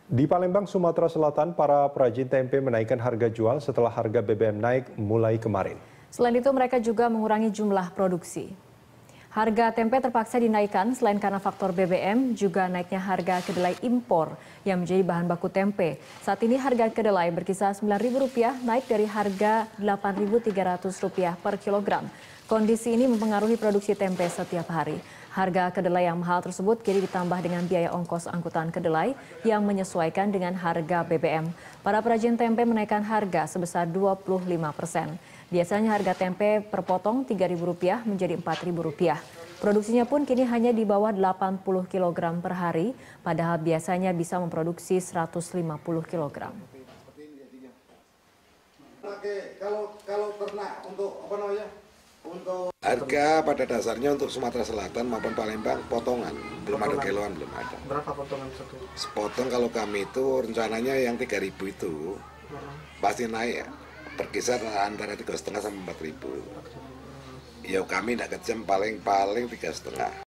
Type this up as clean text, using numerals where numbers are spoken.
Di Palembang, Sumatera Selatan, para perajin tempe menaikkan harga jual setelah harga BBM naik mulai kemarin. Selain itu, mereka juga mengurangi jumlah produksi. Harga tempe terpaksa dinaikkan selain karena faktor BBM, juga naiknya harga kedelai impor yang menjadi bahan baku tempe. Saat ini harga kedelai berkisar Rp9.000 naik dari harga Rp8.300 per kilogram. Kondisi ini mempengaruhi produksi tempe setiap hari. Harga kedelai yang mahal tersebut kini ditambah dengan biaya ongkos angkutan kedelai yang menyesuaikan dengan harga BBM. Para perajin tempe menaikkan harga sebesar 25%. Biasanya harga tempe per potong Rp3.000 menjadi Rp4.000. Produksinya pun kini hanya di bawah 80 kg per hari, padahal biasanya bisa memproduksi 150 kg. Kalau ternak untuk apa namanya? Harga pada dasarnya untuk Sumatera Selatan maupun Palembang potongan, belum ada kiloan, belum ada. Berapa potongan satu? Sepotong kalau kami itu rencananya yang 3.000 itu pasti naik ya, berkisar antara 3,5 sampai 4.000. Ya kami tidak kejam paling 3,5.